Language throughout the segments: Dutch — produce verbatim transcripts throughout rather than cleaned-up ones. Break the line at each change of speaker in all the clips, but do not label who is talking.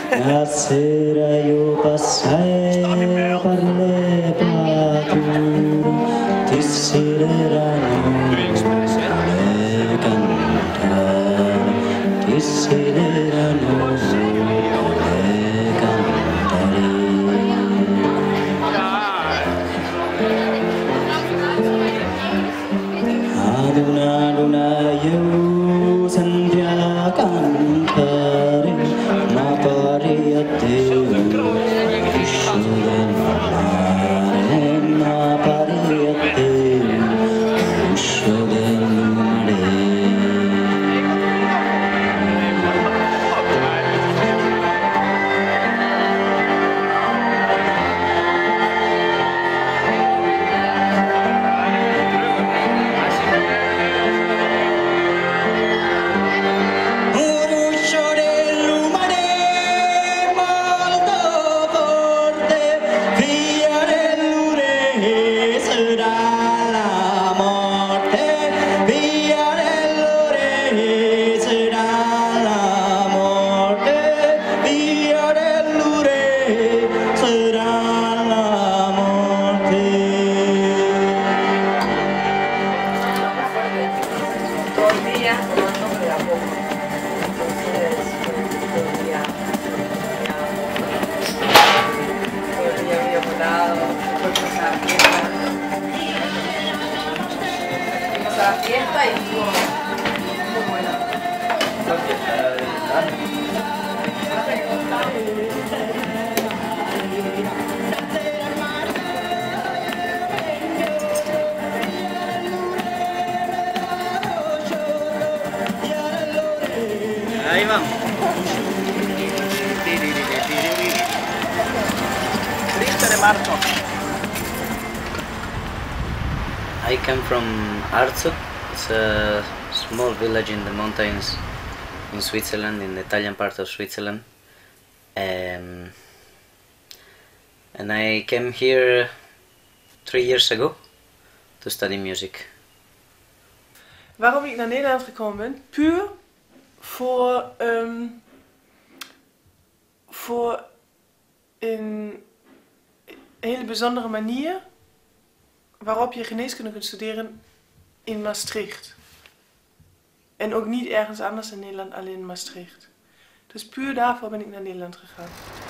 La sera io passai per le pianure, ti sileranno le cantare, ti sileranno le cantare. Ad una luna io sentia cantare, ma pari a te uscio del mare, ma pari a te uscio del mare.
La fiesta y estuvo muy buena.
Ahí vamos.
Triste de marzo.
I come from Arzo. It's a small village in the mountains in Switzerland, in the Italian part of Switzerland. Um, and I came here three years ago to study music.
Waarom ik naar Nederland gekomen ben? Puur voor, um, voor een hele bijzondere manier waarop je geneeskunde kunt studeren in Maastricht. En ook niet ergens anders in Nederland, alleen in Maastricht. Dus puur daarvoor ben ik naar Nederland gegaan.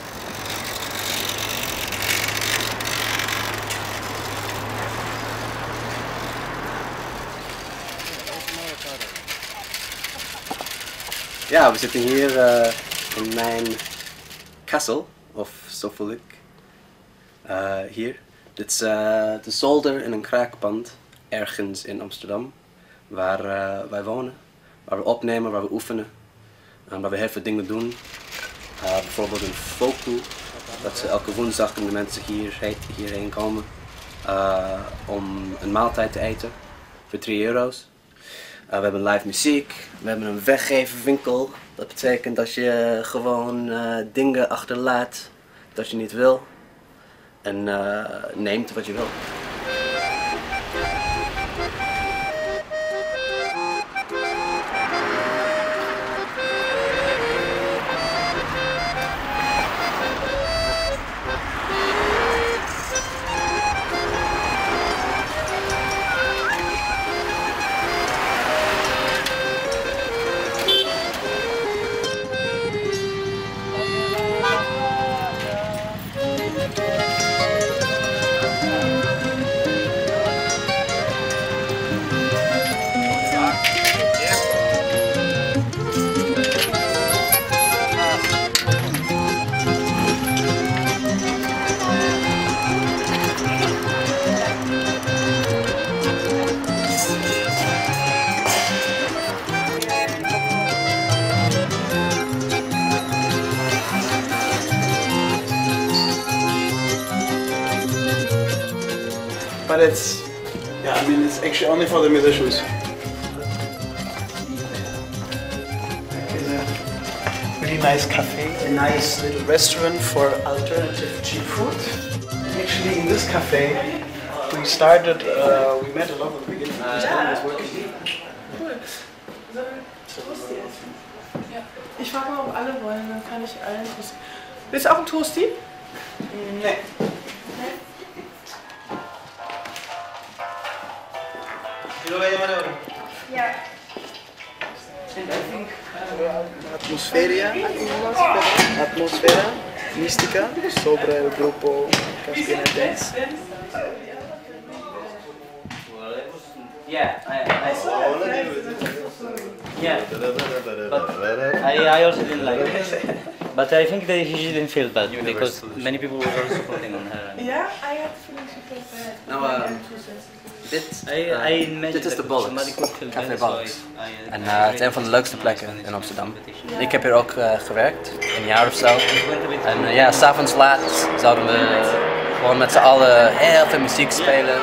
Ja, we zitten hier uh, in mijn castle, of zo voel ik. Uh, hier. Dit is uh, de zolder in een kraakpand, ergens in Amsterdam, waar uh, wij wonen, waar we opnemen, waar we oefenen, uh, waar we heel veel dingen doen. Uh, bijvoorbeeld een folktour, dat ze elke woensdag kunnen de mensen hier, hierheen komen uh, om een maaltijd te eten voor drie euro's. Uh, we hebben live muziek, we hebben een weggevenwinkel. Dat betekent dat je gewoon uh, dingen achterlaat dat je niet wil en uh, neemt wat je wil.
But it's, yeah, I mean, it's actually only for the musicians. It's a really nice cafe, a nice little restaurant for alternative cheap food. Actually, in this cafe, we started, uh, we met a lot at the beginning. This one was working.
Cool. So, Ich frage mal, ob alle wollen, dann kann ich allen Toast. Willst du auch einen Toasty?
Nee.
Ja.
Atmosfera, atmosfera mística sobre el grupo Caspian Hat Dance.
Yeah, I, I saw it. Yeah, but I, I also didn't like it. But I think that he didn't feel bad because many people were also putting on her.
Ja, I had the feeling she felt bad.
Nou, uh, dit,
I,
uh,
I imagine
dit is
that
de Bollocks,
somebody could feel
Café
bad, so
Bollocks.
I- I-
En
I
uh, het is
agree
een van de
with
leukste
you.
plekken
When it's
in Amsterdam.
competition.
Ik heb hier ook uh, gewerkt, een jaar of zo.
It went a bit
En uh, ja, s'avonds laat zouden we gewoon met z'n allen heel veel muziek spelen.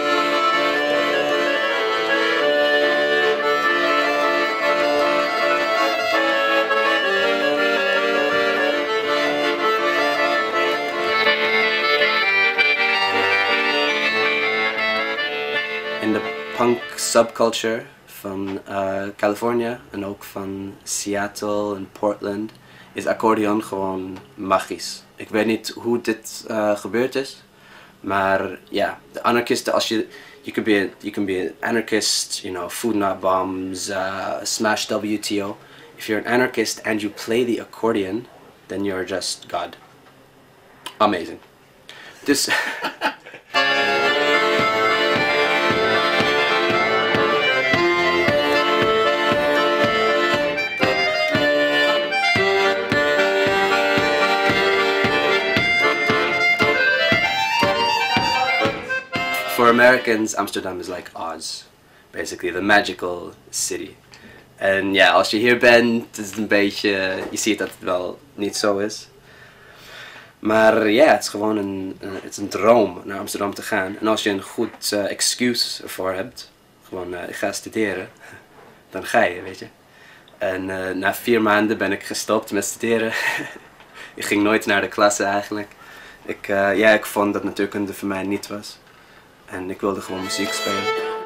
In de punk subculture van uh, Californië en ook van Seattle en Portland is accordeon gewoon magisch. Ik weet niet hoe dit uh, gebeurd is, maar ja, de anarchisten, als je, you can be, a, you can be an anarchist, you know, food not bombs, uh, smash W T O. If you're an anarchist and you play the accordion, then you're just God. Amazing. Dus for Americans, Amsterdam is like Oz, basically the magical city. En ja, als je hier bent, is het een beetje, je ziet dat het wel niet zo is. Maar ja, het is gewoon een, uh, het is een droom naar Amsterdam te gaan. En als je een goed uh, excuus ervoor hebt, gewoon uh, ik ga studeren, dan ga je, weet je. En uh, na vier maanden ben ik gestopt met studeren. Ik ging nooit naar de klasse eigenlijk. Ik, uh, ja, ik vond dat natuurkunde voor mij niet was. En ik wilde gewoon muziek spelen.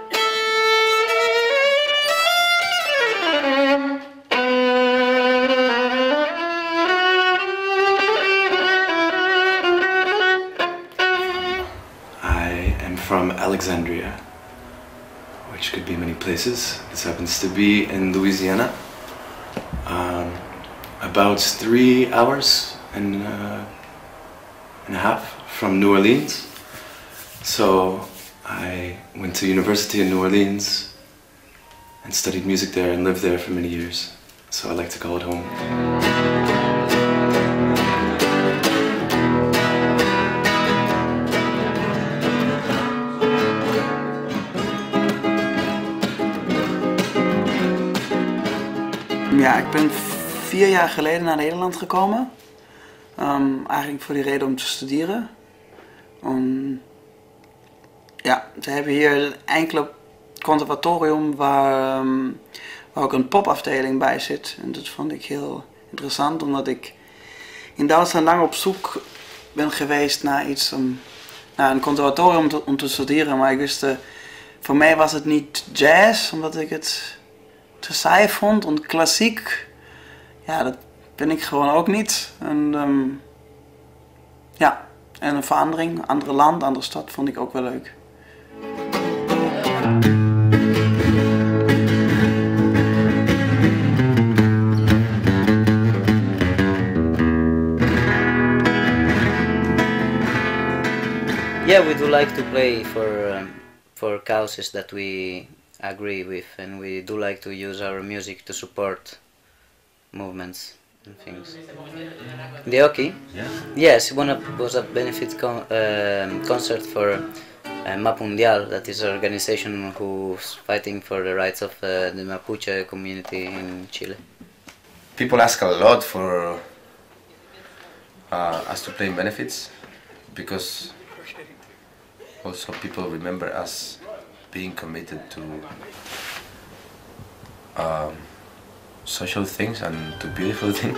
I am from Alexandria, which could be many places. This happens to be in Louisiana. Um, about three hours and, uh, and a half from New Orleans. So I went to university in New Orleans and studied music there and lived there for many years. So I like to call it home.
Ja, ik ben vier jaar geleden naar Nederland gekomen. Um, eigenlijk voor die reden om te studeren. Um, ja, ze hebben hier een enkele conservatorium waar, um, waar ook een popafdeling bij zit. En dat vond ik heel interessant, omdat ik in Duitsland lang op zoek ben geweest naar iets om, naar een conservatorium te, om te studeren. Maar ik wist, uh, voor mij was het niet jazz, omdat ik het te saai vond. En klassiek, ja, dat ben ik gewoon ook niet. En um, ja, en een verandering, een ander land, een andere stad vond ik ook wel leuk.
Yeah, we do like to play for um, for causes that we agree with, and we do like to use our music to support movements and things. The hockey?
Yeah.
Yes, one of, was a benefit con um concert for uh, Mapundial, that is an organization who's fighting for the rights of uh, the Mapuche community in Chile.
People ask a lot for uh, us to play benefits, because also people remember us being committed to um, social things and to beautiful things.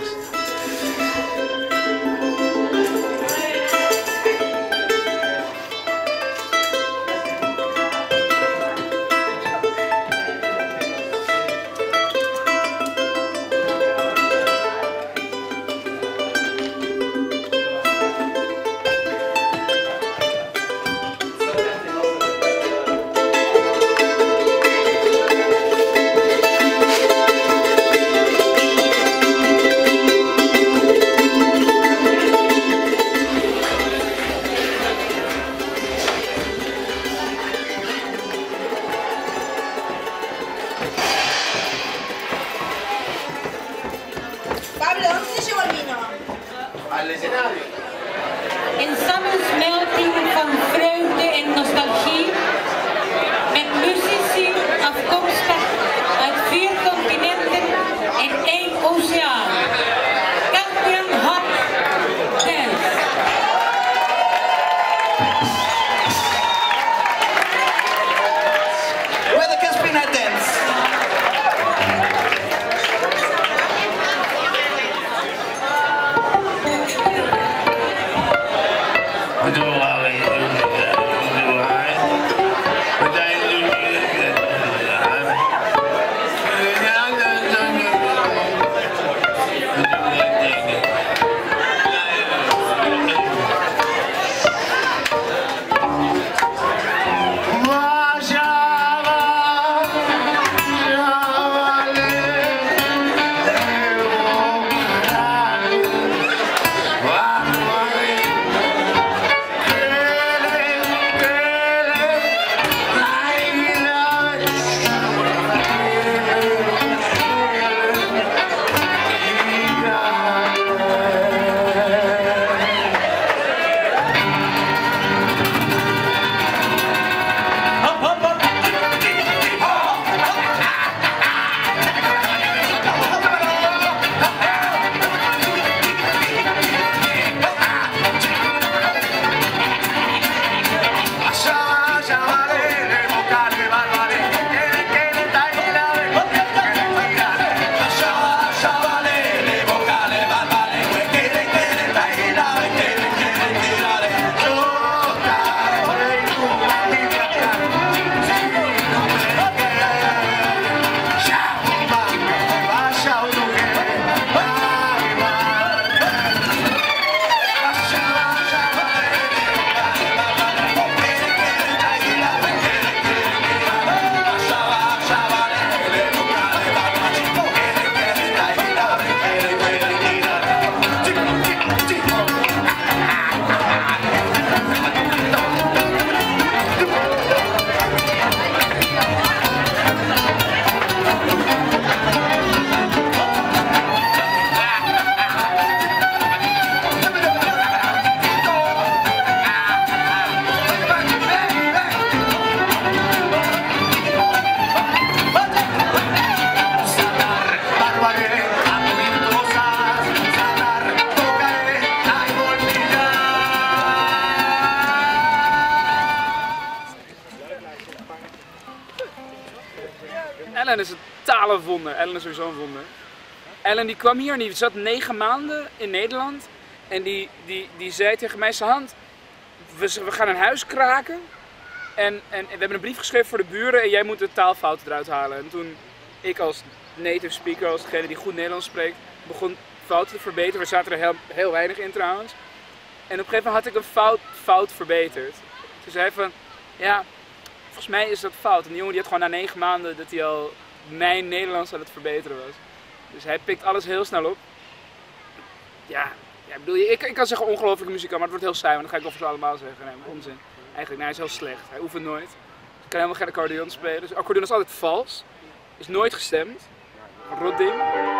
Ellen is een talenwonder. Ellen is sowieso een wonder. Ellen die kwam hier en die zat negen maanden in Nederland. En die, die, die zei tegen mij, Sahand, we, we gaan een huis kraken. En, en, en we hebben een brief geschreven voor de buren en jij moet de taalfouten eruit halen. En toen ik als native speaker, als degene die goed Nederlands spreekt, begon fouten te verbeteren. We zaten er heel, heel weinig in trouwens. En op een gegeven moment had ik een fout, fout verbeterd. Ze zei van, ja, volgens mij is dat fout. En die jongen die had gewoon na negen maanden dat hij al mijn Nederlands aan het verbeteren was. Dus hij pikt alles heel snel op. Ja, ja bedoel, ik, ik kan zeggen ongelooflijke muzikant, maar het wordt heel saai, want dan ga ik over ze allemaal zeggen. Nee, maar onzin. Eigenlijk, nee, hij is heel slecht. Hij oefent nooit. Hij kan helemaal geen accordeon spelen. Dus accordeon is altijd vals. Is nooit gestemd. Rot ding.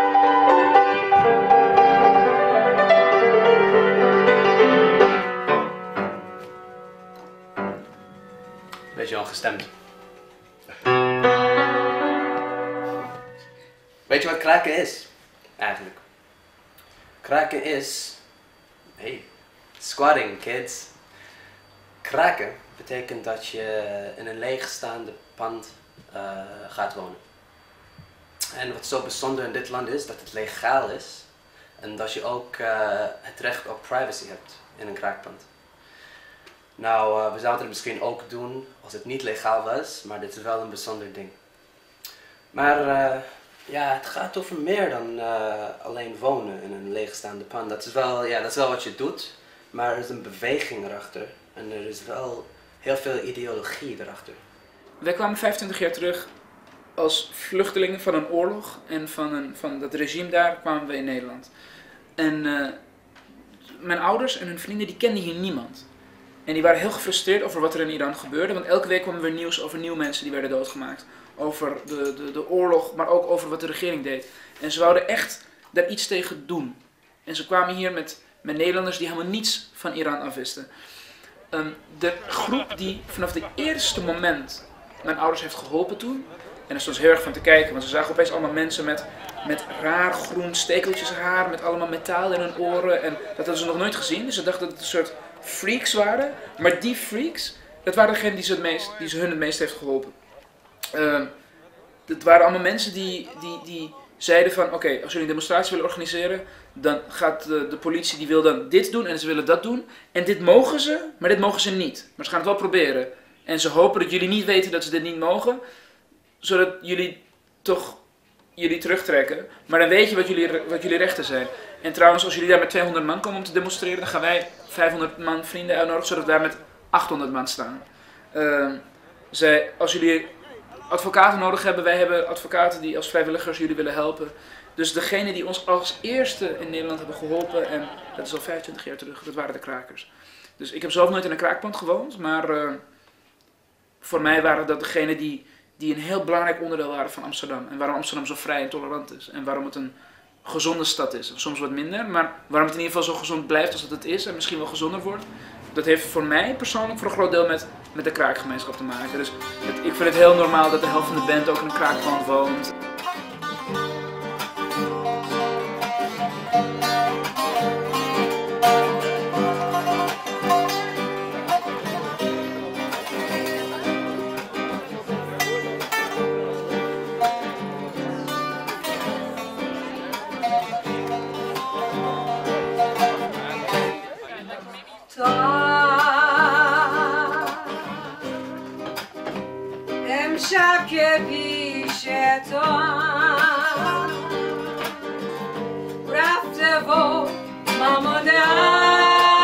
Beetje ongestemd. Weet je wat kraken is? Eigenlijk. Kraken is... Hey, squatting kids. Kraken betekent dat je in een leegstaande pand uh, gaat wonen. En wat zo bijzonder in dit land is, dat het legaal is. En dat je ook uh, het recht op privacy hebt in een kraakpand. Nou, uh, we zouden het misschien ook doen als het niet legaal was, maar dit is wel een bijzonder ding. Maar uh, ja, het gaat over meer dan uh, alleen wonen in een leegstaande pand. Dat is wel, ja, dat is wel wat je doet, maar er is een beweging erachter. En er is wel heel veel ideologie erachter.
Wij kwamen vijfentwintig jaar terug als vluchtelingen van een oorlog en van, een, van dat regime daar kwamen we in Nederland. En uh, mijn ouders en hun vrienden die kenden hier niemand. En die waren heel gefrustreerd over wat er in Iran gebeurde, want elke week kwam er weer nieuws over nieuwe mensen die werden doodgemaakt. Over de, de, de oorlog, maar ook over wat de regering deed. En ze wouden echt daar iets tegen doen. En ze kwamen hier met, met Nederlanders die helemaal niets van Iran afwisten. Um, de groep die vanaf het eerste moment mijn ouders heeft geholpen toen, en daar stond ze heel erg van te kijken, want ze zagen opeens allemaal mensen met, met raar groen stekeltjes haar, met allemaal metaal in hun oren. En dat hadden ze nog nooit gezien, dus ze dachten dat het een soort freaks waren. Maar die freaks, dat waren degenen die ze, het meest, die ze hun het meest heeft geholpen. Uh, het waren allemaal mensen die, die, die zeiden van, oké, okay, als jullie een demonstratie willen organiseren, dan gaat de, de politie, die wil dan dit doen en ze willen dat doen. En dit mogen ze, maar dit mogen ze niet. Maar ze gaan het wel proberen. En ze hopen dat jullie niet weten dat ze dit niet mogen, zodat jullie toch jullie terugtrekken. Maar dan weet je wat jullie, wat jullie rechten zijn. En trouwens, als jullie daar met tweehonderd man komen om te demonstreren, dan gaan wij vijfhonderd man vrienden uitnodigen, zodat we daar met achthonderd man staan. Uh, zij, als jullie advocaten nodig hebben, wij hebben advocaten die als vrijwilligers jullie willen helpen. Dus degene die ons als eerste in Nederland hebben geholpen, en dat is al vijfentwintig jaar terug, dat waren de krakers. Dus ik heb zelf nooit in een kraakpand gewoond, maar uh, voor mij waren dat degenen die, die een heel belangrijk onderdeel waren van Amsterdam. En waarom Amsterdam zo vrij en tolerant is. En waarom het een gezonde stad is. Soms wat minder, maar waarom het in ieder geval zo gezond blijft als het het is en misschien wel gezonder wordt. Dat heeft voor mij persoonlijk voor een groot deel met, met de kraakgemeenschap te maken. Dus het, ik vind het heel normaal dat de helft van de band ook in een kraakpand woont.
امشب که پیش تو رفته و مامانم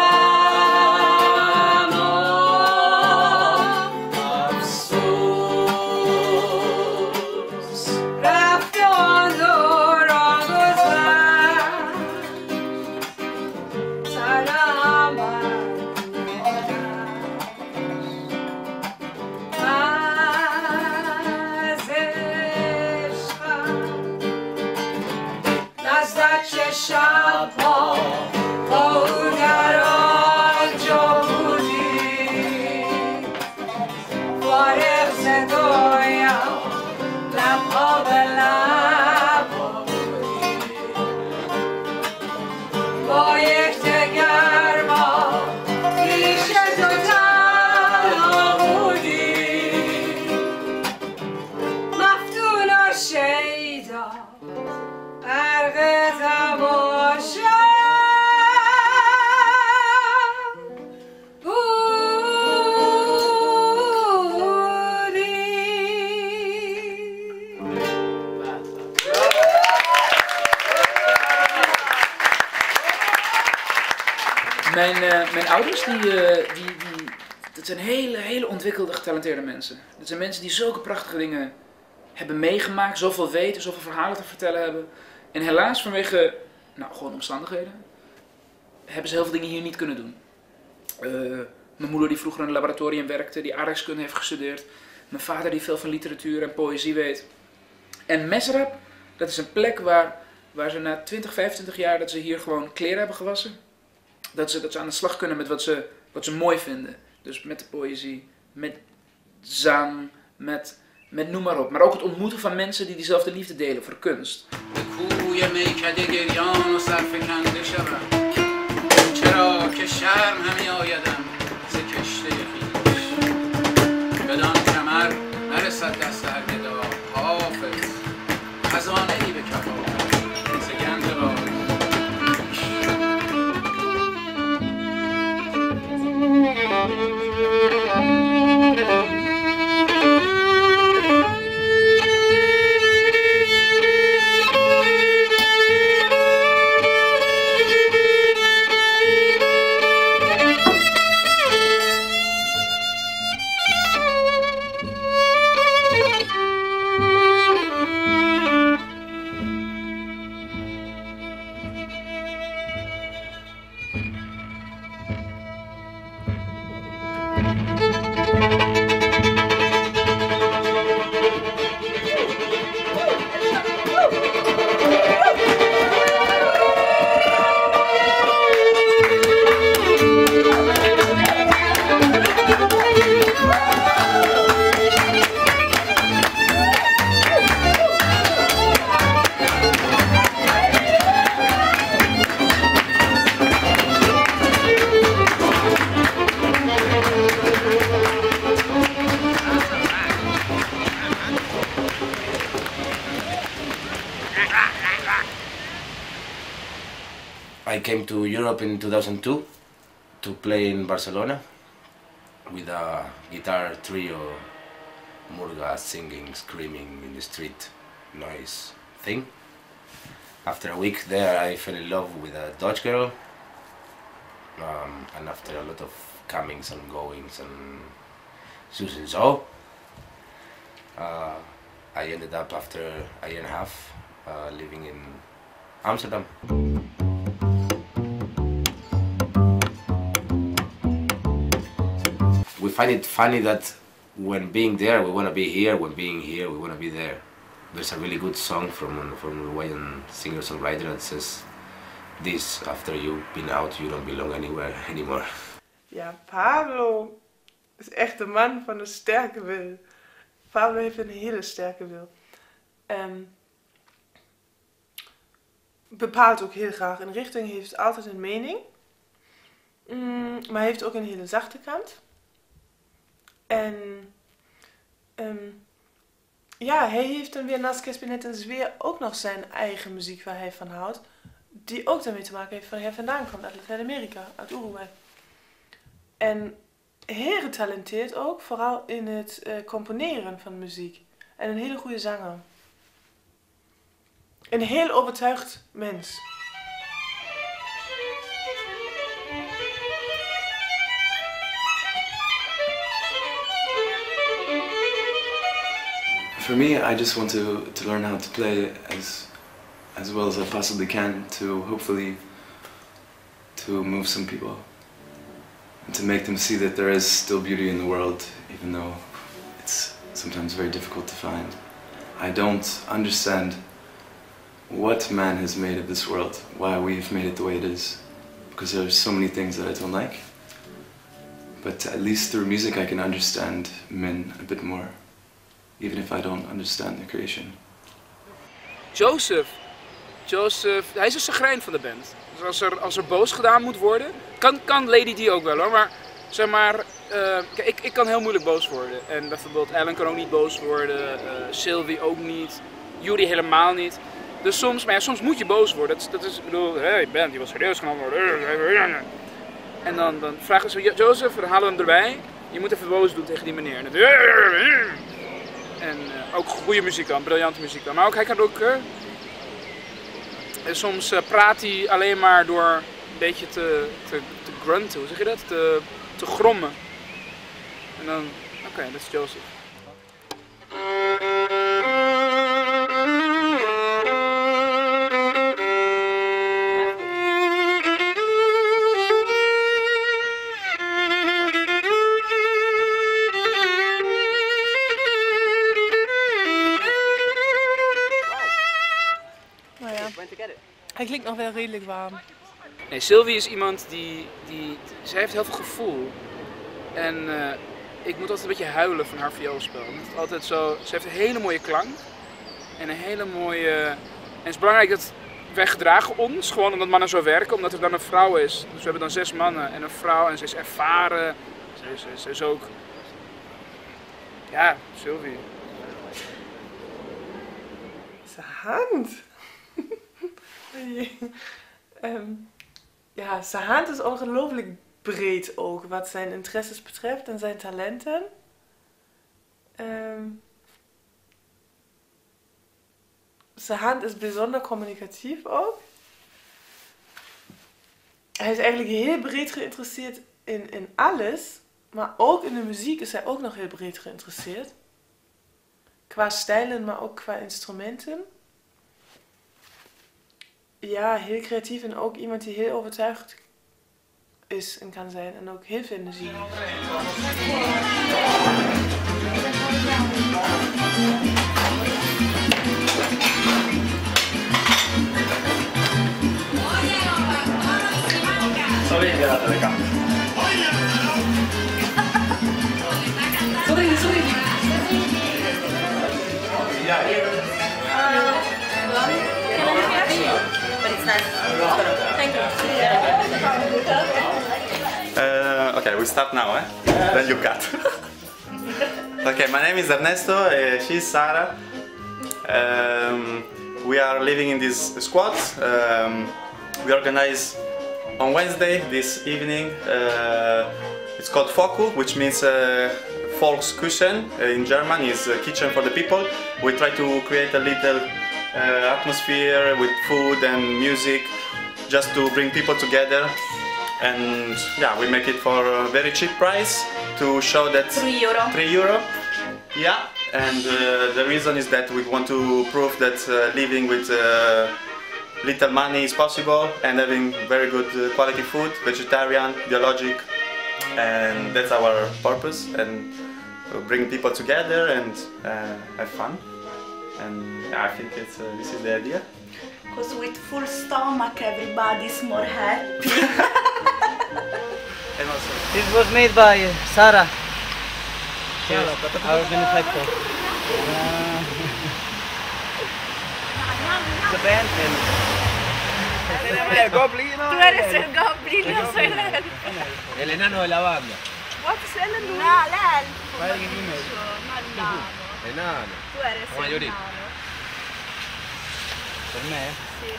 افسوس رفته آن دوران گذشت سرم شب‌ها با او در آنجا بودی فارغ ز دنیا لب‌ها به لب بودی با یکدیگر ما پیش تو تنها بودی
Mijn, uh, mijn ouders, die, uh, die, die, dat zijn hele, hele ontwikkelde, getalenteerde mensen. Dat zijn mensen die zulke prachtige dingen hebben meegemaakt, zoveel weten, zoveel verhalen te vertellen hebben. En helaas vanwege, nou, gewoon omstandigheden, hebben ze heel veel dingen hier niet kunnen doen. Uh, mijn moeder die vroeger in een laboratorium werkte, die aardrijkskunde heeft gestudeerd. Mijn vader die veel van literatuur en poëzie weet. En Mesrab, dat is een plek waar, waar ze na twintig, vijfentwintig jaar dat ze hier gewoon kleren hebben gewassen. Dat ze, dat ze aan de slag kunnen met wat ze, wat ze mooi vinden. Dus met de poëzie, met zang, met, met noem maar op. Maar ook het ontmoeten van mensen die diezelfde liefde delen voor kunst.
I came to Europe in two thousand two to play in Barcelona with a guitar trio, murga singing, screaming in the street, noise thing. After a week there I fell in love with a Dutch girl, um, and after a lot of comings and goings and zus and so, uh, I ended up after a year and a half uh, living in Amsterdam. We find it funny that when being there we want to be here, when being here we want to be there. There's a really good song from, from a Norwegian singer-songwriter that says, this, after you've been out, you don't belong anywhere anymore.
Ja, Pablo is echt de man van een sterke wil. Pablo heeft een hele sterke wil. En bepaalt ook heel graag een richting, heeft altijd een mening. Mm, maar heeft ook een hele zachte kant. En um, ja, hij heeft dan weer naast Caspian Hat Dance weer ook nog zijn eigen muziek waar hij van houdt. Die ook daarmee te maken heeft waar hij vandaan komt, uit Latijns-Amerika, uit Uruguay. En heel getalenteerd ook, vooral in het uh, componeren van muziek. En een hele goede zanger. Een heel overtuigd mens.
For me, I just want to, to learn how to play as as well as I possibly can to hopefully to move some people and to make them see that there is still beauty in the world, even though it's sometimes very difficult to find. I don't understand what man has made of this world, why we've made it the way it is, because there's so many things that I don't like. But at least through music I can understand men a bit more, even if I don't understand the creation.
Joseph, Joseph, hij is een chagrijn van de band. Dus als er, als er boos gedaan moet worden, kan, kan Lady D ook wel hoor, maar zeg maar, uh, kijk, ik, ik kan heel moeilijk boos worden. En bijvoorbeeld Ellen kan ook niet boos worden, uh, Sylvie ook niet, Yuri helemaal niet. Dus soms, maar ja, soms moet je boos worden. Dat, dat is, ik bedoel, hé, hey, band, die was serieus genomen. En dan, dan vragen ze, Joseph, dan halen we hem erbij. Je moet even boos doen tegen die meneer. En, en uh, ook goede muziek dan, briljante muziek dan. Maar ook, hij kan ook, uh, en soms uh, praat hij alleen maar door een beetje te, te, te grunten, hoe zeg je dat? Te, te grommen. En dan, oké, okay, dat is Joseph.
Hij klinkt nog wel redelijk warm.
Nee, Sylvie is iemand die, die, zij heeft heel veel gevoel. En uh, ik moet altijd een beetje huilen van haar vioolspel. Het is altijd zo, ze heeft een hele mooie klank. En een hele mooie... En het is belangrijk dat wij gedragen ons, gewoon omdat mannen zo werken, omdat er dan een vrouw is. Dus we hebben dan zes mannen en een vrouw en ze is ervaren. Ze is, ze is ook... Ja, Sylvie.
Zijn hand. um, ja, zijn hand is ongelooflijk breed ook, wat zijn interesses betreft en zijn talenten. Um, zijn hand is bijzonder communicatief ook. Hij is eigenlijk heel breed geïnteresseerd in, in alles, maar ook in de muziek is hij ook nog heel breed geïnteresseerd. Qua stijlen, maar ook qua instrumenten. Ja, heel creatief en ook iemand die heel overtuigd is en kan zijn en ook heel veel energie.
Sorry, sorry.
Thank you.
Uh, okay, we start now, eh? Then you cut. Okay, my name is Ernesto, uh, she's Sara. Um, we are living in this squad. Um, we organize on Wednesday this evening. Uh, it's called Foku, which means uh, Volksküchen uh, in German, is uh, kitchen for the people. We try to create a little uh, atmosphere with food and music, just to bring people together. And yeah, we make it for a very cheap price to show that
three euro.
three euro. Yeah, and uh, the reason is that we want to prove that uh, living with uh, little money is possible and having very good uh, quality food, vegetarian, biologic, and that's our purpose. And we'll bring people together and uh, have fun. And yeah, I think it's uh, this is the idea.
Because with full stomach everybody's more happy.
And also,
this was made by Sarah. She's our benefactor. Uh, the band and el goblino.
Tú eres el goblino, soy la elfo.
El enano de la banda.
What is el enano? No, la elfo.
Guarda che nome è.
No, el nano.
Enano.
Tú eres
La
el
mayoría.
nano.
Per me?
Sì.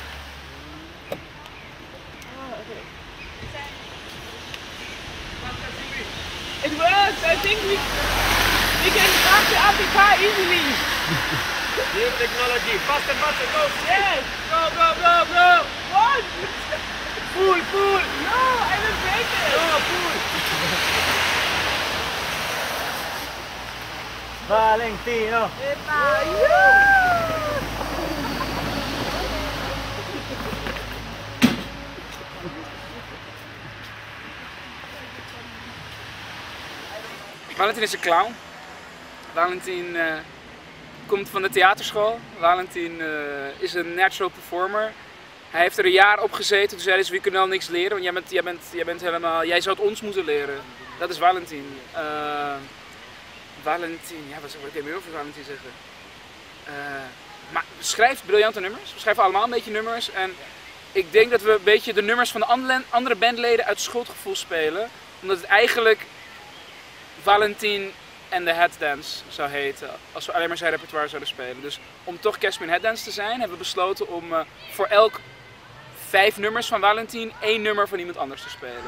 It works, I think we, we can start the up the car easily.
New technology. Faster, faster, go.
Yes, go, go, go, go. What?
Full, full.
No, I will break it.
No, full.
Valentino!
Valentin is een clown. Valentin uh, komt van de theaterschool. Valentin uh, is een natural performer. Hij heeft er een jaar op gezeten. Toen zei hij, we kunnen al niks leren, want jij bent, jij, bent, jij bent helemaal, jij zou het ons moeten leren. Dat is Valentin. Uh, Valentin, ja, wat kan ik meer over Valentin zeggen? Uh, maar schrijft briljante nummers. We schrijven allemaal een beetje nummers. En ik denk dat we een beetje de nummers van de andere bandleden uit schuldgevoel spelen. Omdat het eigenlijk Valentin en de Hat Dance zou heten. Als we alleen maar zijn repertoire zouden spelen. Dus om toch Caspian Hat Dance te zijn, hebben we besloten om uh, voor elk vijf nummers van Valentin één nummer van iemand anders te spelen.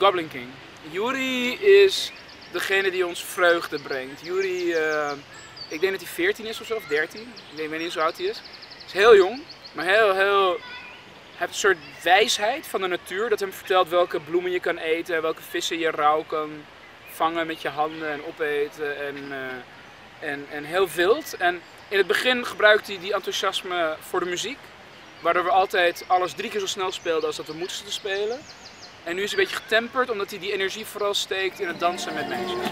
Goblin King. Yuri is degene die ons vreugde brengt. Yuri, uh, ik denk dat hij veertien is of zo, of dertien. Ik weet niet hoe oud hij is. Hij is heel jong, maar heel, heel... Hij heeft een soort wijsheid van de natuur dat hem vertelt welke bloemen je kan eten, welke vissen je rauw kan vangen met je handen en opeten en, uh, en, en heel wild. En in het begin gebruikt hij die enthousiasme voor de muziek, waardoor we altijd alles drie keer zo snel speelden als dat we moesten te spelen. En nu is hij een beetje getemperd omdat hij die energie vooral steekt in het dansen met meisjes.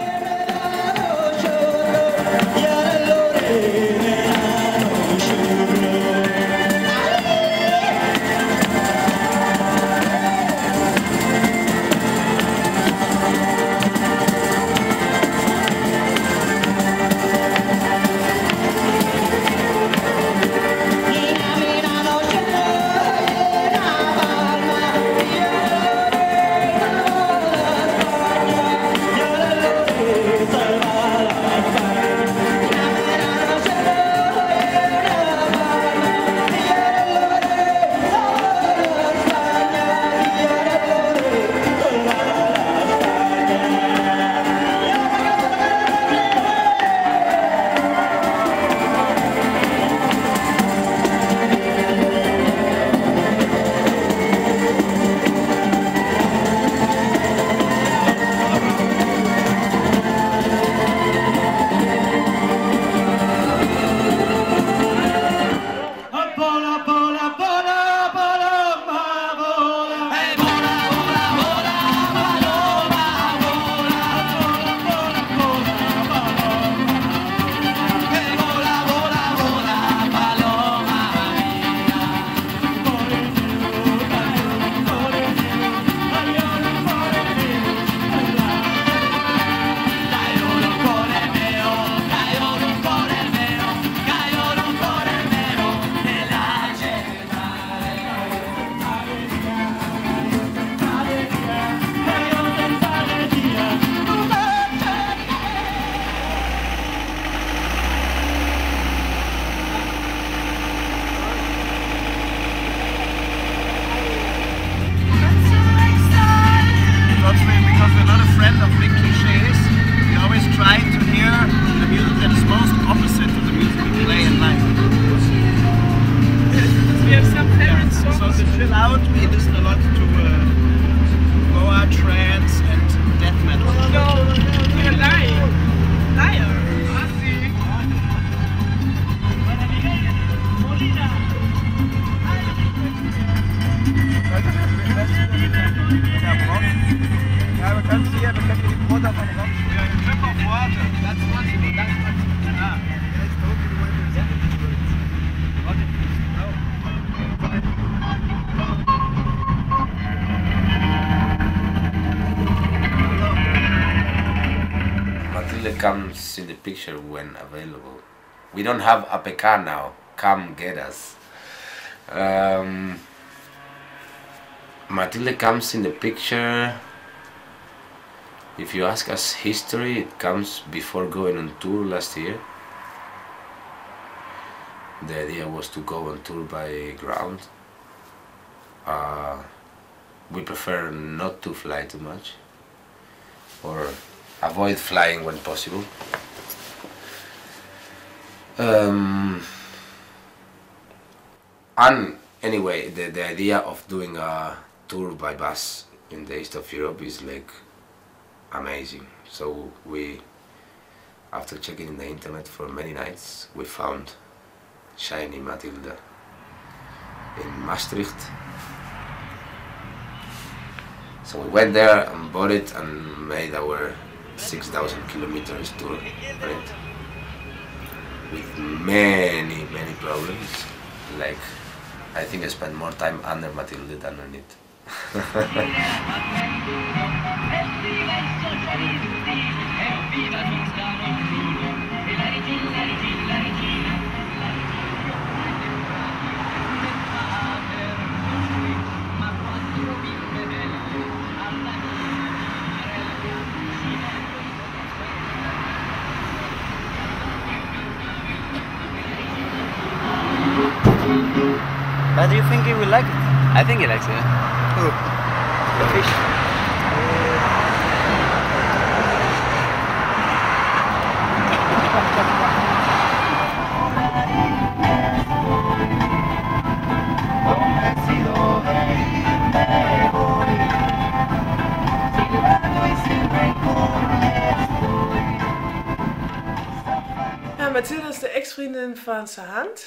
Comes in the picture when available. We don't have A P K now. Come get us. Um, Matilde comes in the picture. If you ask us history, it comes before going on tour last year. The idea was to go on tour by ground. Uh, we prefer not to fly too much, or avoid flying when possible. Um, and anyway, the, the idea of doing a tour by bus in the east of Europe is like amazing. So we, after checking in the internet for many nights, we found Shiny Matilda in Maastricht. So we went there and bought it and made our six thousand kilometers tour on it, with many, many problems. Like, I think I spent more time under Matilde than on it.
But do you think he will like it?
I think he likes it.
Who? The fish?
Ja, Mathilda is de ex-vriendin van zijn hand.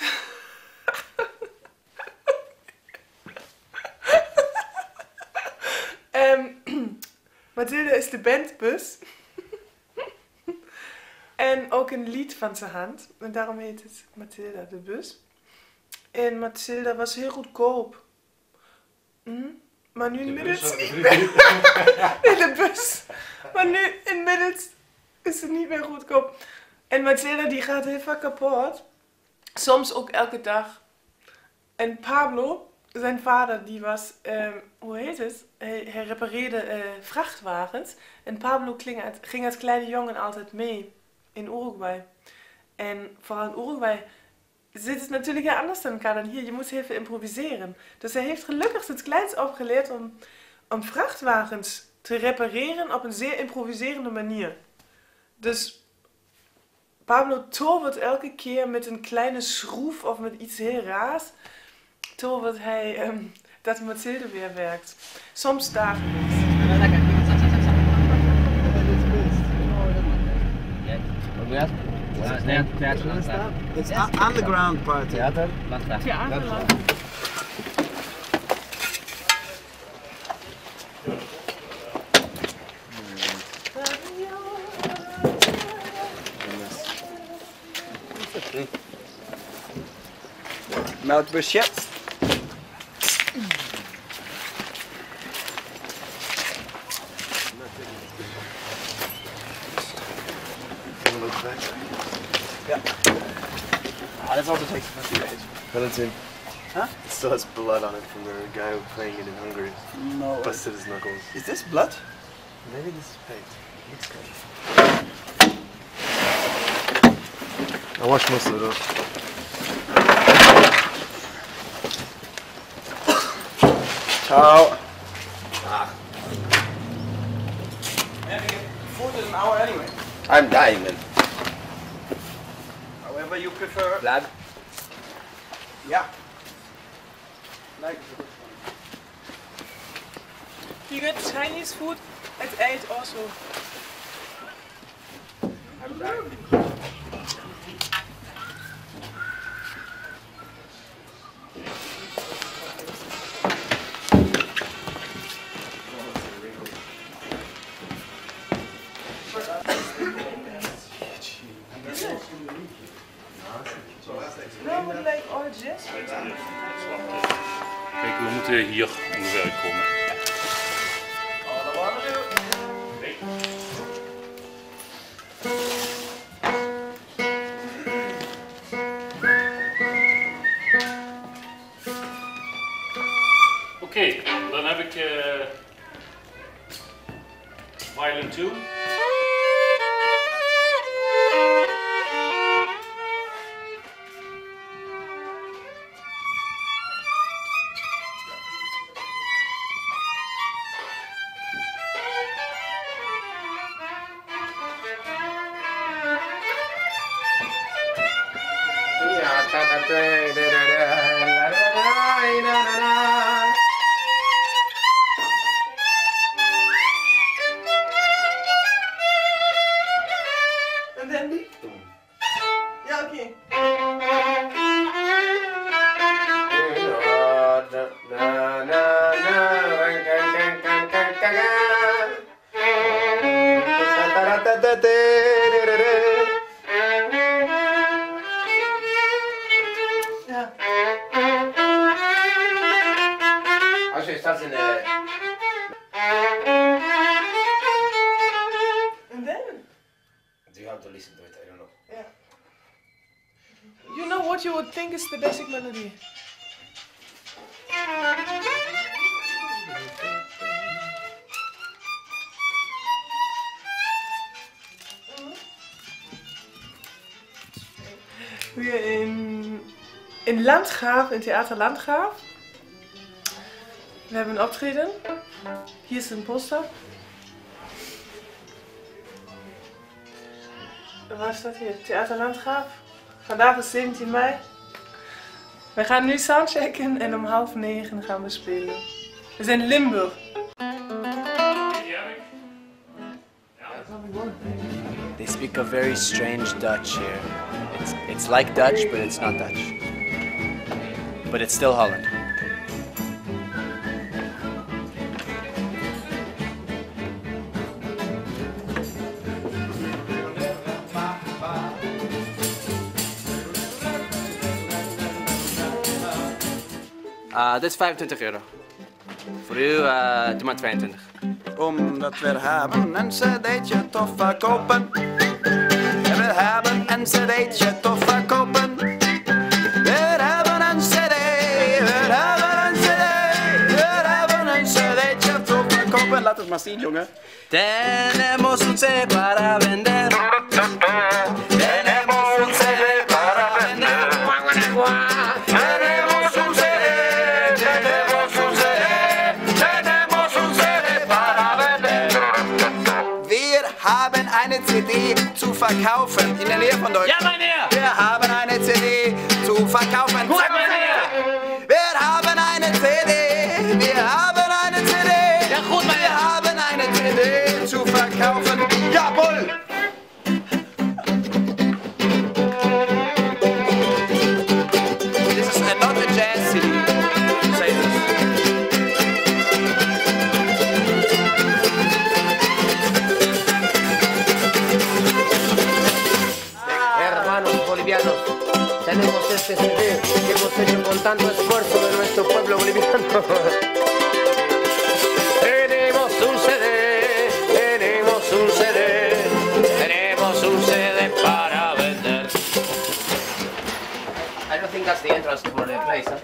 um, Mathilda is de bandbus. En ook een lied van zijn hand. En daarom heet het Mathilda de bus. En Mathilda was heel goedkoop. Hm? Maar nu inmiddels... de bus. Maar nu inmiddels is het niet meer goedkoop. En Mathilda die gaat heel vaak kapot. Soms ook elke dag. En Pablo, zijn vader, die was, um, hoe heet het? Hij, hij repareerde uh, vrachtwagens. En Pablo ging als, ging als kleine jongen altijd mee in Uruguay. En vooral in Uruguay zit het natuurlijk heel anders dan elkaar dan hier. Je moet heel veel improviseren. Dus hij heeft gelukkig sinds kleins opgeleerd om, om vrachtwagens te repareren op een zeer improviserende manier. Dus Pablo tovert elke keer met een kleine schroef of met iets heel raars. Tovert hij um, dat Mathilde weer werkt. Soms dagelijks.
It's underground party.
Theater.
Theater.
Melkbus, ja.
Yeah. Ah, that's also takes a few days.
But it's in.
Huh? It still has blood on it from the guy playing it in Hungary.
No.
Busted his knuckles.
Is this blood?
Maybe this is paint. Looks good. I watched most of it off.
Ciao. Ah. Food is an hour anyway.
I'm dying, man.
However you prefer.
Blood?
Yeah. Like
You get Chinese food at eight also.
I'm dying.
No, but like all jazz.
Kijk, we moeten hier ongeveer komen. Oké, okay, dan heb ik uh, violin two.
And then die? Ja, oké. Ja.
Als je staat in de...
And then?
Do you have to listen to it? I don't know.
Yeah. You know what you would think is the basic melody? Weer in, in Landgraaf, in Theater Landgraaf. We hebben een optreden. Hier is een poster. Waar staat hier? Theater Landgraaf. Vandaag is zeventien mei. We gaan nu soundchecken en om half negen gaan we spelen. We zijn in Limburg.
They speak a very strange Dutch here.
It's, it's like Dutch, but it's not Dutch. But it's still Holland. Uh, dit is vijfentwintig euro. Voor u, uh, doe maar tweeëntwintig.
Omdat we hebben een cd'tje tof verkopen. We hebben een cd'tje tof verkopen. We hebben een cd, we hebben een cd, we hebben een cd'tje tof verkopen. Laat het maar zien, jongen.
Tenemos un C D para vender. Tenemos un C D para vender. Tenemos un C D, tenemos un C D, tenemos un C D para vender.
Wir haben eine C D zu verkaufen in der Nähe von Deutschland.
Ja, meneer!
Wir haben eine C D zu verkaufen.
Goed, meneer!
Wir haben eine C D, wir haben eine C D.
Ja, goed, meneer!
Wir haben eine C D zu verkaufen. Jawohl! This is not a jazz C D. Say this.
Hermanos bolivianos, tenemos este C D que hemos hecho con tanto esfuerzo de nuestro pueblo boliviano. Tenemos un C D, tenemos un C D, tenemos un C D para vender.
I don't think that's the entrance for the place, huh?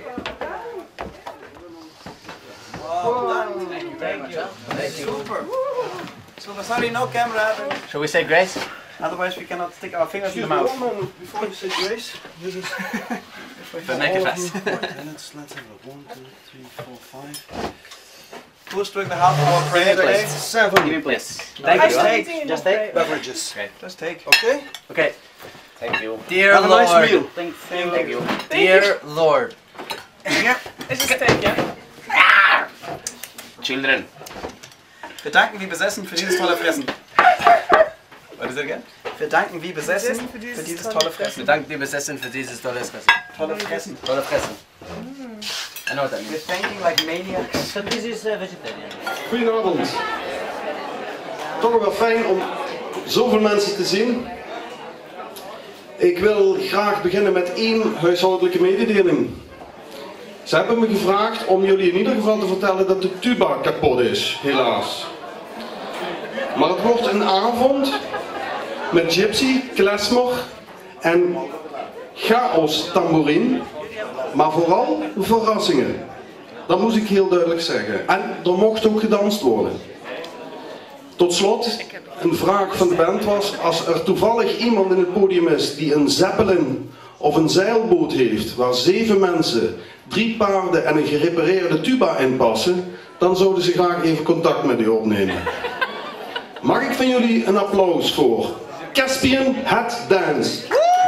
Thank you very much. Thank you. Super. So, sorry, no camera.
Shall we say grace?
Otherwise, we cannot stick our fingers in the mouth.
One moment before you say grace. This is.
But make it fast.
Let's let's have a look. One, two, three, four, five.
Who's doing the half hour prayer today?
Seven.
Give me please.
Thank
Thank
you.
you.
Take.
Just take.
Beverages.
Okay.
Just take.
Okay.
Okay.
Thank you.
Dear
Have a
Lord.
nice meal.
Thank,
Thank you.
Dear Lord.
Ja.
Is het steak, ja?
Children.
Wir danken wie besessen für dieses tolle Fressen. What is it again? Wir danken wie besessen für dieses, für dieses tolle Fressen.
Wir danken dir besessen für dieses tolle Fressen.
Tolle Fressen.
Tolle Fressen. I know what that
We're
means.
thanking like maniacs.
So this is uh, vegetarian.
Goedenavond. Toch wel fijn om zoveel mensen te zien. Ik wil graag beginnen met één huishoudelijke mededeling. Ze hebben me gevraagd om jullie in ieder geval te vertellen dat de tuba kapot is, helaas. Maar het wordt een avond met Gypsy, Klezmer en chaos tamboerine, maar vooral verrassingen. Dat moest ik heel duidelijk zeggen. En er mocht ook gedanst worden. Tot slot, een vraag van de band was, als er toevallig iemand in het podium is die een zeppelin of een zeilboot heeft, waar zeven mensen, drie paarden en een gerepareerde tuba in passen, dan zouden ze graag even contact met u opnemen. Mag ik van jullie een applaus voor Caspian Hat Dance?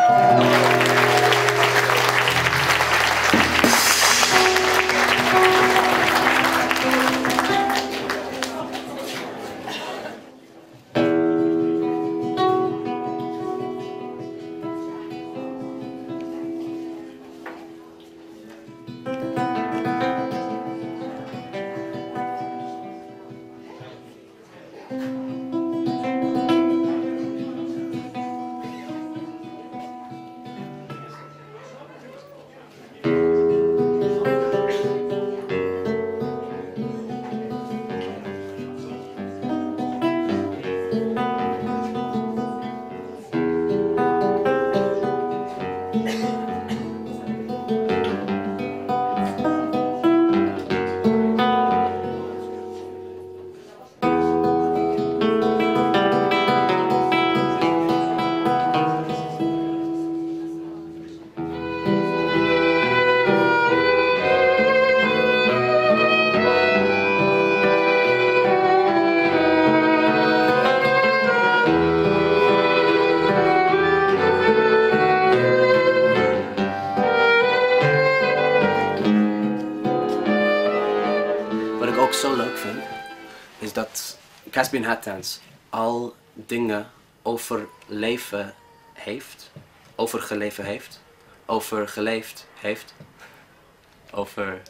Ook zo leuk vind, is dat Caspian Hat Dance al dingen over leven heeft overgeleven heeft. Overgeleefd heeft. Over...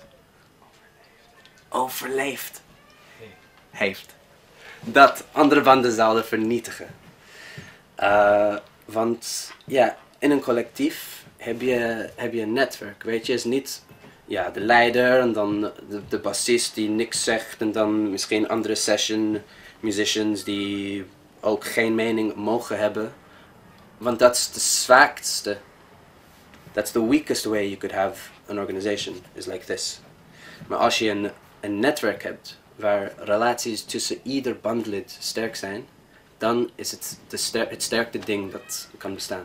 Overleefd heeft. Dat andere banden zouden vernietigen. Uh, want ja, in een collectief heb je, heb je een netwerk. Weet je, is niet ja, de leider en dan de, de bassist die niks zegt en dan misschien andere session musicians die ook geen mening mogen hebben. Want dat is de zwakste. That's the weakest way you could have an organization, is like this. Maar als je een, een netwerk hebt waar relaties tussen ieder bandlid sterk zijn, dan is het de ster het sterkste ding dat kan bestaan.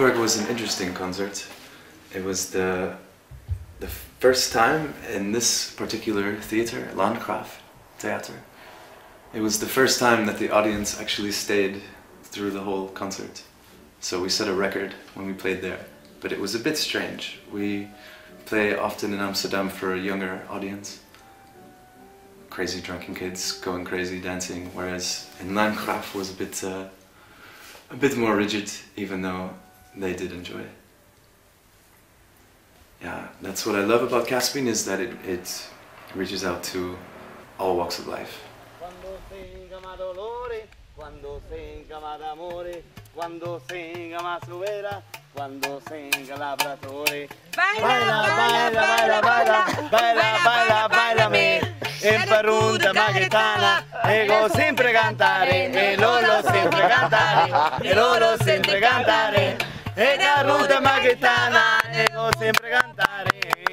Limburg was an interesting concert. It was the the first time in this particular theater, Landgraaf Theater. It was the first time that the audience actually stayed through the whole concert. So we set a record when we played there, but it was a bit strange. We play often in Amsterdam for a younger audience. Crazy drunken kids going crazy dancing, whereas in Landgraaf was a bit uh, a bit more rigid, even though they did enjoy it. Yeah, that's what I love about Caspian, is that it, it reaches out to all walks of life.
Quando singa ma dolore, quando singa ma d'amore, quando singa ma suvera, quando singa labratore. Baila, baila, baila, baila, baila, baila, baila me. In Perunta Magetana, ego sempre cantare, e loro sempre cantare, e loro sempre cantare. E da ruta Magetana, ego sempre cantare.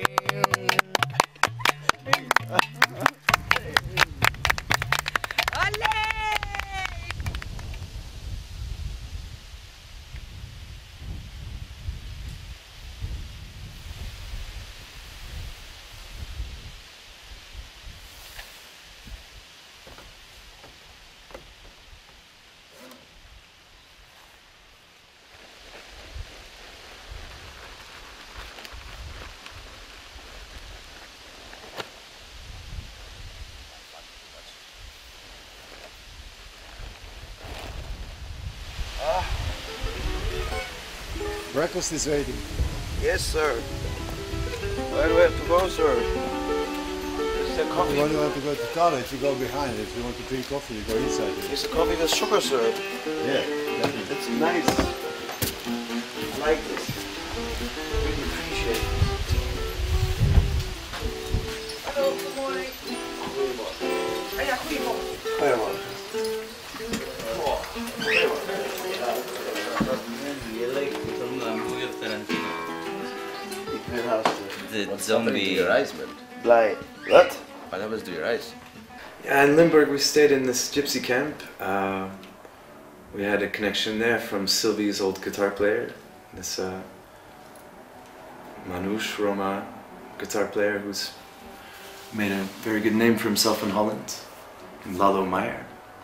Breakfast is ready.
Yes, sir. Where do we have to go, sir? Is there coffee?
When you want to go to the toilet, you go behind. If you want to drink coffee, you go inside.
Is the coffee with sugar, sir?
Yeah, definitely.
That's nice. I like this. Really appreciate it.
Hallo, goedemorgen.
Goedemorgen.
Ah ja, goedemorgen.
Goedemorgen.
The zombie.
Your eyes, man.
Like what?
What happens to your eyes?
Yeah, in Limburg we stayed in this gypsy camp. Uh, we had a connection there from Sylvie's old guitar player, this uh, Manouche Roma guitar player who's made a very good name for himself in Holland, Lalo Meyer.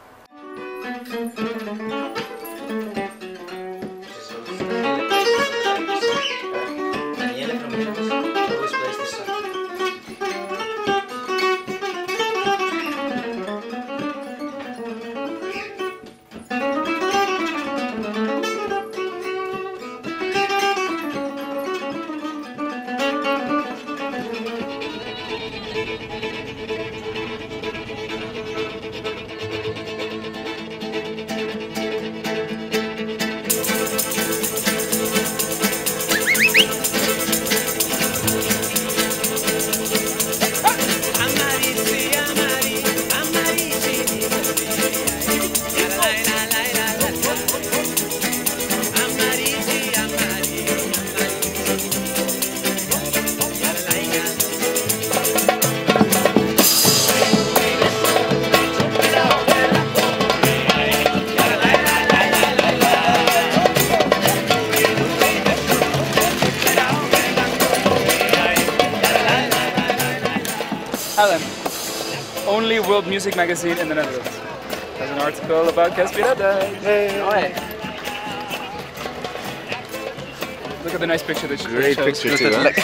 Alan, only world music magazine in the Netherlands has an article about Caspian Hat Dance. Hey. Look at the nice picture that she
Great
shows.
picture too, huh?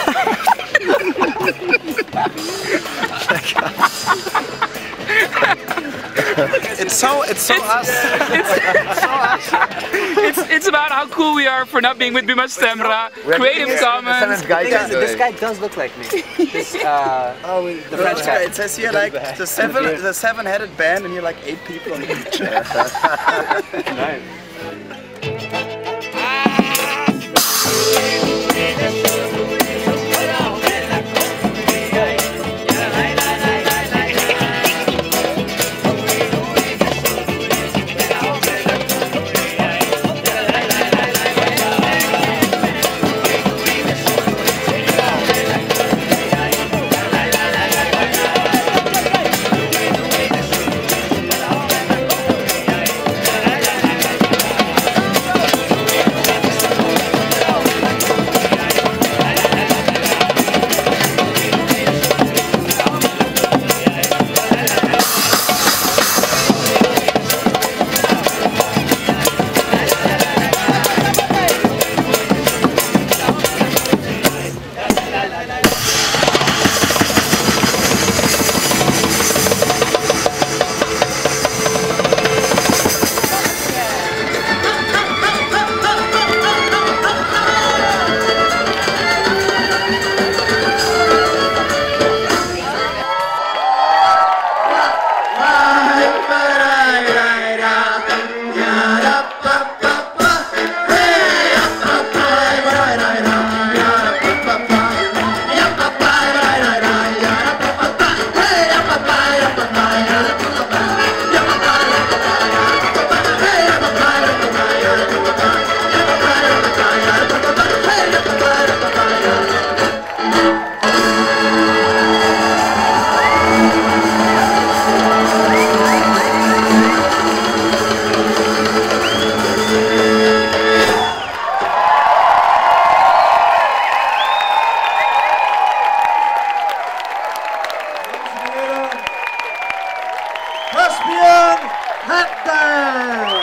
It's so, it's so
It's,
us.
it's,
so us.
it's, it's about how cool we are for not being with Buma Stemra, Creative Commons.
Guy does, this guy does look like me. This, uh,
oh,
the French
yeah,
guy.
it says here like the seven, the seven-headed band, and you're like eight people on the beach.
Nice.
Caspian Hat Dance.